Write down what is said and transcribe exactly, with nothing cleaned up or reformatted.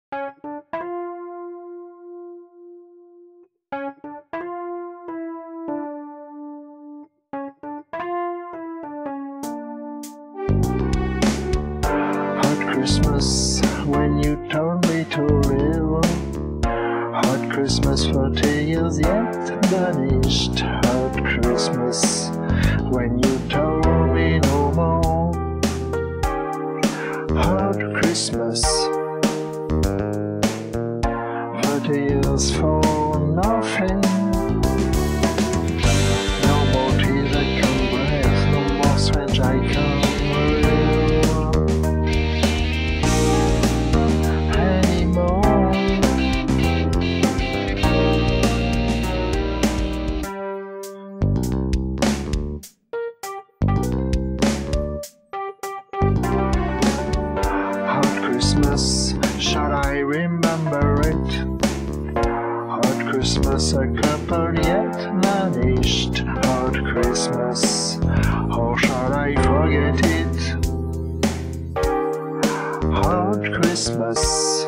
Hot Christmas, when you told me to live. Hot Christmas, forty years yet vanished. Hot Christmas, when you told me no more. Hot Christmas, forty years for nothing. No more tears I can breathe, no more strange I can live anymore. Hot Christmas, shall I remember it? Hot Christmas, a couple yet vanished. Hot Christmas, how shall I forget it? Hot Christmas.